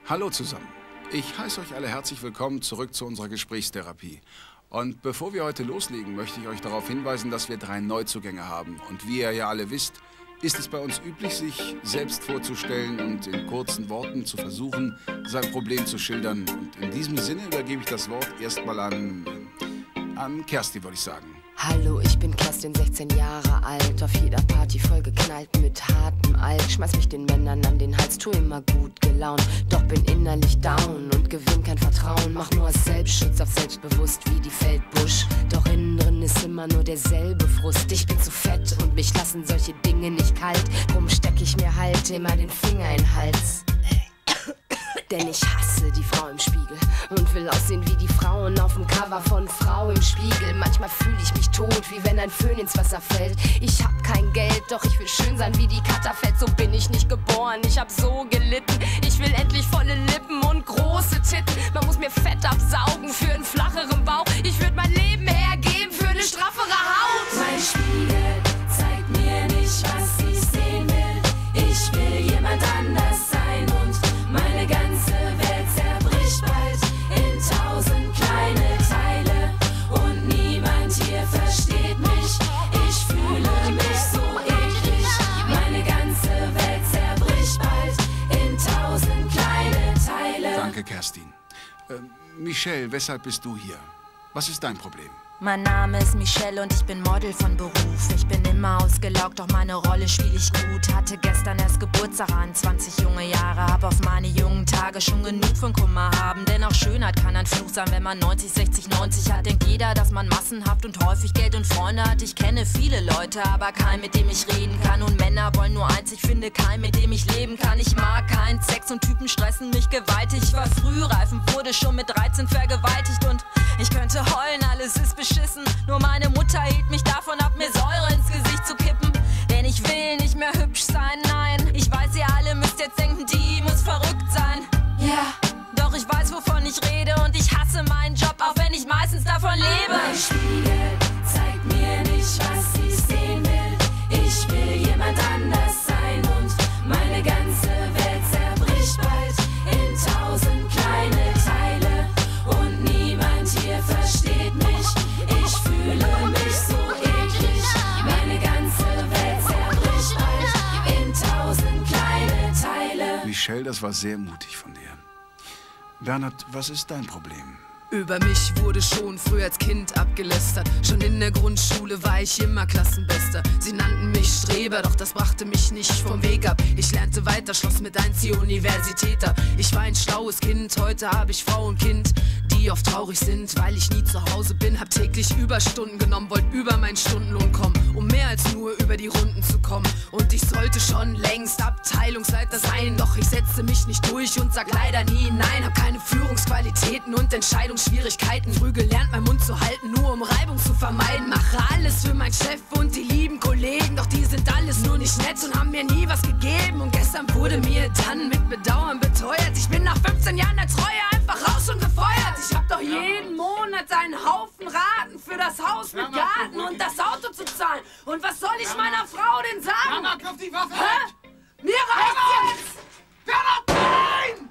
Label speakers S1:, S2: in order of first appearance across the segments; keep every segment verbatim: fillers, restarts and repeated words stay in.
S1: Hallo zusammen. Ich heiße euch alle herzlich willkommen zurück zu unserer Gesprächstherapie. Und bevor wir heute loslegen, möchte ich euch darauf hinweisen, dass wir drei Neuzugänge haben. Und wie ihr ja alle wisst, ist es bei uns üblich, sich selbst vorzustellen und in kurzen Worten zu versuchen, sein Problem zu schildern. Und in diesem Sinne übergebe ich das Wort erstmal an, an Kerstin, würde ich sagen.
S2: Hallo, ich bin Kerstin, sechzehn Jahre alt, auf jeder Party voll geknallt mit hartem Alk. Schmeiß mich den Männern an den Hals, tu immer gut gelaunt, doch bin innerlich down und gewinn kein Vertrauen. Mach nur aus Selbstschutz auf selbstbewusst wie die Feldbusch, doch innen drin ist immer nur derselbe Frust. Ich bin zu fett und mich lassen solche Dinge nicht kalt, drum steck ich mir halt immer den Finger in den Hals. Denn ich hasse die Frau im Spiegel und will aussehen wie die Frauen auf dem Cover von Frau im Spiegel. Manchmal fühle ich mich tot, wie wenn ein Föhn ins Wasser fällt. Ich hab kein Geld, doch ich will schön sein wie die Katterfeld. So bin ich nicht geboren, ich hab so gelitten. Ich will endlich volle Lippen und große Titten. Man muss mir Fett absaugen für einen flacheren Bauch. Ich würd mein Leben hergeben für eine straffere Haut.
S3: Mein Spiegel zeigt mir nicht, was ich sehen will. Ich will jemand anders sein und meine ganze Welt zerbricht bald in tausend kleine Teile und niemand hier versteht mich. Ich fühle mich so eklig. Meine ganze Welt zerbricht bald in tausend kleine Teile.
S1: Danke, Kerstin. Äh, Michelle, weshalb bist du hier? Was ist dein Problem?
S4: Mein Name ist Michelle und ich bin Model von Beruf. Ich bin immer ausgelaugt, doch meine Rolle spiel ich gut. Hatte gestern erst Geburtstag, zwanzig junge Jahre. Hab auf meine jungen Tage schon genug von Kummer haben. Denn auch Schönheit kann ein Fluch sein, wenn man neunzig, sechzig, neunzig hat. Denkt jeder, dass man massenhaft und häufig Geld und Freunde hat. Ich kenne viele Leute, aber keinen, mit dem ich reden kann. Und Männer wollen nur eins, ich finde keinen, mit dem ich leben kann. Ich mag keinen Sex und Typen stressen mich gewaltig. Ich war frühreif und wurde schon mit dreizehn vergewaltigt. Und ich könnte heulen, alles ist beschissen. Nur meine Mutter hielt mich davon ab, mir Säure ins Gesicht zu kippen. Denn ich will nicht mehr hübsch sein, nein. Ich weiß, ihr alle müsst jetzt denken, die muss verrückt sein. Ja, yeah. Doch ich weiß, wovon ich rede und ich hasse meinen Job, auch wenn ich meistens davon lebe.
S3: Mein Spiegel zeigt mir nicht, was ich sehen will. Ich will jemand anders sein und meine ganze Welt zerbricht bald in tausend kleine Teile und niemand hier versteht mich. Ich fühle mich so eklig. Meine ganze Welt zerbricht bald in tausend kleine Teile.
S1: Michelle, das war sehr mutig von dir. Bernhard, was ist dein Problem?
S5: Über mich wurde schon früh als Kind abgelästert. Schon in der Grundschule war ich immer Klassenbester. Sie nannten mich Streber, doch das brachte mich nicht vom Weg ab. Ich lernte weiter, schloss mit eins die Universität ab. Ich war ein schlaues Kind, heute habe ich Frau und Kind, die oft traurig sind, weil ich nie zu Hause bin. Hab täglich Überstunden genommen, wollt über meinen Stundenlohn kommen, um mehr als nur über die Runden zu kommen. Und ich sollte schon längst Abteilungsleiter sein, doch ich setze mich nicht durch und sag leider nie nein. Hab keine Führungsqualitäten und Entscheidungsschwierigkeiten. Früh gelernt, meinen Mund zu halten, nur um Reibung zu vermeiden. Mache alles für meinen Chef und die lieben Kollegen, doch die sind alles nur nicht nett und haben mir nie was gegeben. Und gestern wurde mir dann mit Bedauern beteuert, ich bin nach fünfzehn Jahren der Treue einfach raus und gefeuert. Ich hab doch jeden Monat einen Haufen Raten für das Haus mit Garten und das Auto zu zahlen. Und was soll ich meiner Frau denn sagen?
S6: Bernhard, kauf die Waffe!
S5: Hä? Mir reicht's jetzt!
S6: Bernhard, nein!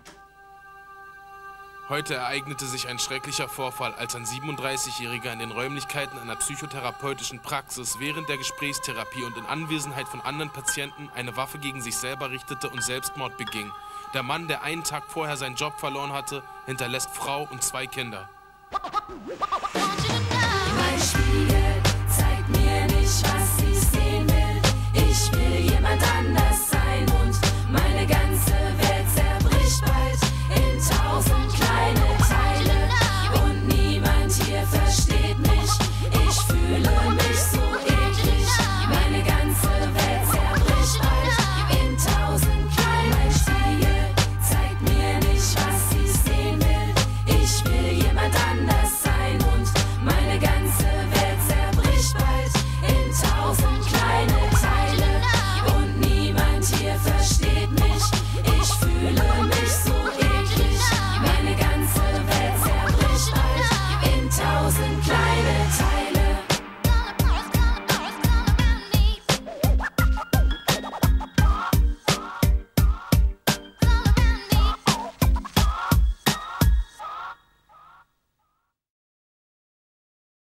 S7: Heute ereignete sich ein schrecklicher Vorfall, als ein siebenunddreißigjähriger in den Räumlichkeiten einer psychotherapeutischen Praxis während der Gesprächstherapie und in Anwesenheit von anderen Patienten eine Waffe gegen sich selber richtete und Selbstmord beging. Der Mann, der einen Tag vorher seinen Job verloren hatte, hinterlässt Frau und zwei Kinder.
S3: Mein Spiegel